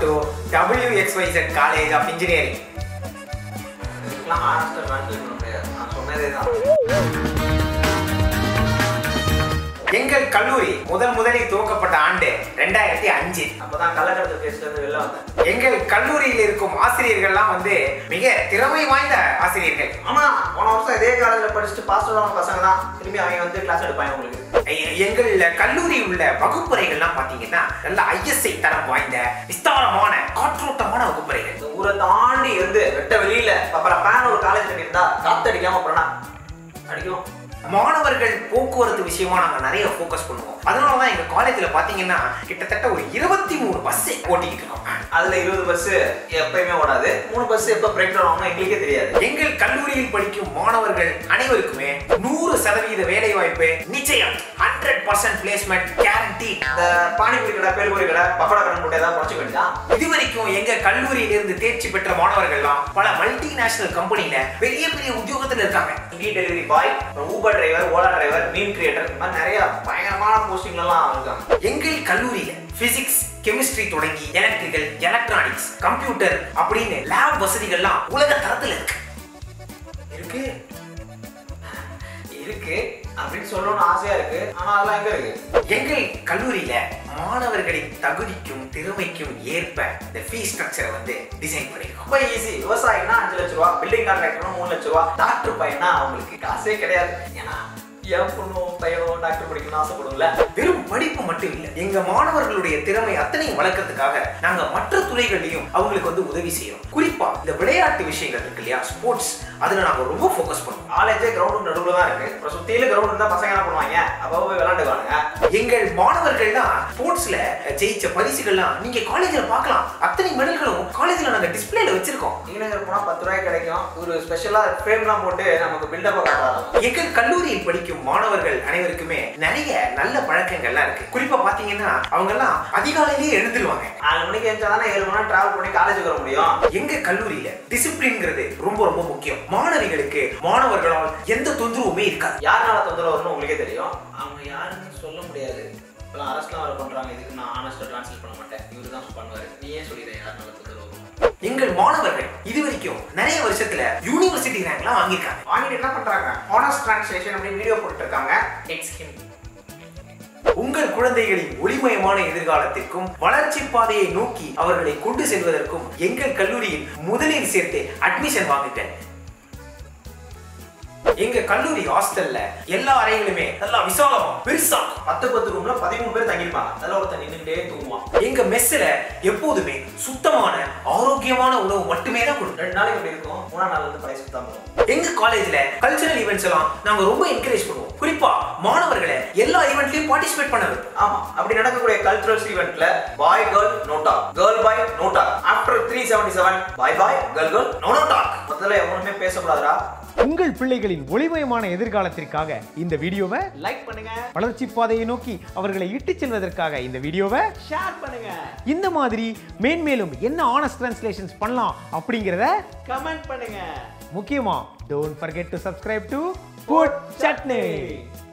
to WXYZ College of Engineering. எங்கள் கல்லூரி முதலில் துவக்கப்பட்ட ஆண்டு 2005. அப்பதான் கள்ளக்கடத்தல் கேஸ்ல இருந்து வெளில வந்தேன். எங்கள் கல்லூரியில் இருக்கும் ஆசிரியர்கள்லாம் மிக திறமை வாய்ந்த ஆசிரியர்கள். ஆமா, போன வருஷம் இதே காலேஜ்ல படிச்சுட்டு பாஸ் ஆன பசங்க தான் திரும்பி அவங்க கிளாஸ் எடுப்பாங்க உங்களுக்கு. எங்கள் கல்லூரி உள்ள வகுப்பறைகள்லாம் பாத்தீங்கன்னா நல்ல ISI தரம் வாய்ந்த விஸ்தாரமான காற்றோட்டமான வகுப்பறைகள். ஊரை தாண்டி இருந்து வெட்ட வெளியில அப்புறம் பேன் ஒரு காலேஜ் கட்டியிருந்தா காத்தடிக்காம போனா அடிக்கும். மாணவர்கள் போக்குவரத்து விஷயமா நாங்க நிறைய ஃபோக்கஸ் பண்ணுவோம். அதனாலதான் எங்க காலேஜ்ல பாத்தீங்கன்னா கிட்டத்தட்ட ஒரு 23 பஸ் ஓட்டிக்கிட்டு இருக்கோம். அதுல 20 பஸ் எப்பயுமே ஓடாது, 3 பஸ் எப்ப பிரேக் டவுன் ஆகும் எங்களுக்கே தெரியாது. எங்கள் கல்லூரியில் படிக்கும் மாணவர்கள் அனைவருக்குமே 100% வேலை வாய்ப்பு நிச்சயம், 100% பிளேஸ்மெண்ட் கேரண்டி. இந்த பானிபூரி கடை, பேல்பூரி கடை, பக்கோடா கடை போட்டு ஏதாவது குறைச்சு வேண்டாம். இதுவரைக்கும் எங்க கல்லூரியில இருந்து தேர்ச்சி பெற்ற மாணவர்கள்லாம் பல மல்டிநேஷனல் கம்பெனில பெரிய பெரிய உத்தியோகத்துல இருக்காங்க. இ delivery boy, Uber driver, Ola driver, meme creator, இந்த மாதிரி நிறைய பயங்கரமான போஸ்டிங்ல எல்லாம் இருக்காங்க. எங்கள் கல்லூரியில பிசிக்ஸ், கெமிஸ்ட்ரி தொடங்கி எலக்ட்ரிக்கல், எலக்ட்ரானிக்ஸ், கம்ப்யூட்டர் அப்படின்னு லேப் வசதிகள்லாம் உலக தரத்துல இருக்கு இருக்கு அப்படின்னு சொல்லணும்னு ஆசையா இருக்கு. ஆனா அதெல்லாம் எங்க இருக்கு? எங்கள் கல்லூரியில மாணவர்களின் தகுதிக்கும் திறமைக்கும் ஏற்ப இந்த ஃபீஸ் ஸ்ட்ரக்சரை டிசைன் பண்ணிருக்கோம். ரொம்ப ஈஸி. விவசாயினா 5 லட்சம் ரூபா, பில்டிங் கான்ட்ராக்டர்னா 3 லட்சம் ரூபா, டாக்டர் பையனா அவங்களுக்கு காசே கிடையாது. ஏன்னா என் பொண்ணும் பையனும் டாக்டர் படிக்கணும்னு ஆசைப்படும்ல. வெறும் படிப்பு மட்டும் இல்ல, எங்க மாணவர்களுடைய திறமை அத்தனையும் வளர்க்கறதுக்காக நாங்க மற்ற துறைகளையும் அவங்களுக்கு உதவி செய்யறோம். குறிப்பா இந்த விளையாட்டு விஷயங்கள் இருக்கு இல்லையா, ஸ்போர்ட்ஸ், அதுல நாங்க ரொம்ப ஃபோக்கஸ் பண்ணுவோம். காலேஜே கிரவுண்ட் நடுவுல தான் இருக்கு. அப்புறம் சுத்தியில கிரவுண்ட் இருந்தா பசங்க என்ன பண்ணுவாங்க, அப்போ போய் விளையாண்டுவாங்க. எங்கள் மாணவர்கள்லாம் ஸ்போர்ட்ஸ்ல ஜெயிச்ச பரிசுகள்லாம் நீங்க காலேஜ்ல பார்க்கலாம். அத்தனை மெடல்களும் காலேஜ்ல நாங்க டிஸ்பிளேல வச்சிருக்கோம். நீங்க போனா 10 ரூபாய் கிடைக்கும். ஒரு ஸ்பெஷலா ஃப்ரேம்லாம் போட்டு நமக்கு பில்டப் காட்டுறாங்க. எங்கள் கல்லூரியில் படிக்கும் மாணவர்கள் அனைவருக்குமே நிறைய நல்ல பழக்கங்கள்லாம் இருக்கு. குறிப்பா பாத்தீங்கன்னா அவங்க எல்லாம் அதிகாலையிலேயே எழுந்துருவாங்க. 4 மணிக்கு எழுந்தாதானே 7 மணி நேரம் டிராவல் பண்ணி காலேஜுக்கு வர முடியும். எங்க கல்லூரியில டிசிப்ளின்ங்கிறது ரொம்ப ரொம்ப முக்கியம். மாணவிகளுக்கு மாணவர்களால் எந்த தொந்தரவுமே இருக்காது. யாருனால தொந்தரவு வரும்னு உங்களுக்கே தெரியும். அவங்க யாருன்னு சொல்ல முடியாது. இப்பெல்லாம் அரஸ்ட்லாம் வர பண்றாங்க. இதுக்கு நான் ஆனஸ்டா டிரான்ஸ்லேட் பண்ண மாட்டேன். இவரு தான் பண்ணுவாரு. நீயே சொல்லிடுறேன் யாருனால தொந்தரவு வரும். எங்கள் மாணவர்கள் இதுவரைக்கும் நிறைய வருஷத்துல யூனிவர்சிட்டி ரேங்க்லாம் வாங்கியிருக்காங்க. வாங்கிட்டு என்ன பண்றாங்க, ஆனஸ்ட் டிரான்ஸ்லேஷன் அப்படின்னு வீடியோ போட்டு இருக்காங்க. உங்கள் குழந்தைகளின் ஒளிமயமான எதிர்காலத்திற்கும் வளர்ச்சி பாதையை நோக்கி அவர்களை கொண்டு செல்வதற்கும் எங்கள் கல்லூரியில் முதலில் சேர்த்து அட்மிஷன் வாங்குங்க. எங்க கல்லூரி ஹாஸ்டல்ல எல்லா அறைகளுமே நல்லா விசாலமா பெருசா 10 ரூம்ல 13 பேர் தங்கியிருப்பாங்க. அதில் ஒருத்தர் நின்றுட்டே தூங்குவான். எங்க மெஸ்ல எப்போதுமே சுத்தமான ஆரோக்கியமான உணவு மட்டுமே தான் கொடுக்கும். 2 நாளைக்கு எப்படி இருக்கும், 3ஆம் நாள் வந்து பழைய சுத்தம் பண்ணுவோம். எங்க காலேஜ்ல கல்ச்சரல் ஈவெண்ட்ஸ் எல்லாம் நாங்க ரொம்ப என்கரேஜ் பண்ணுவோம். குறிப்பா மாணவர்களை எல்லா ஈவெண்ட்லயும் பார்ட்டிசிபேட் பண்ண வைப்போம். ஆமா, அப்படி நடக்கக்கூடிய கல்ச்சரல்ஸ் ஈவெண்ட்ல boy girl no talk, girl boy no talk. After 377 boy boy girl girl no talk. முதல்ல எவனுமே பேசக்கூடாதுடா. உங்கள் பிள்ளைகளின் ஒளிமயமான எதிர்காலத்திற்காக இந்த வீடியோவை லைக் பண்ணுங்க. வளர்ச்சி பாதையை நோக்கி அவர்களை இட்டுச் செல்வதற்காக இந்த வீடியோவை ஷேர் பண்ணுங்க. இந்த மாதிரி மேன்மேலும் என்ன ஆனஸ்ட் டிரான்ஸ்லேஷன்ஸ் பண்ணலாம் அப்படிங்கறத கமெண்ட் பண்ணுங்க. முக்கியமா don't forget to subscribe to Chutney.